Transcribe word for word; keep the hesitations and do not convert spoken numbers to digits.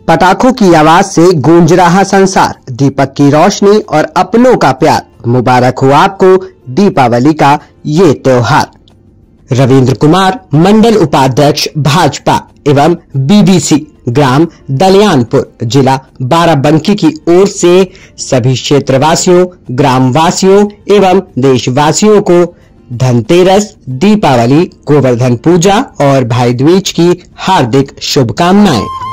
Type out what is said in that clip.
पटाखों की आवाज से गूंज रहा संसार, दीपक की रोशनी और अपनों का प्यार। मुबारक हो आपको दीपावली का ये त्योहार। रविंद्र कुमार, मंडल उपाध्यक्ष भाजपा एवं बीबीसी, ग्राम दलियानपुर, जिला बाराबंकी की ओर से सभी क्षेत्रवासियों, ग्रामवासियों एवं देशवासियों को धनतेरस, दीपावली, गोवर्धन पूजा और भाई दूज की हार्दिक शुभकामनाएं।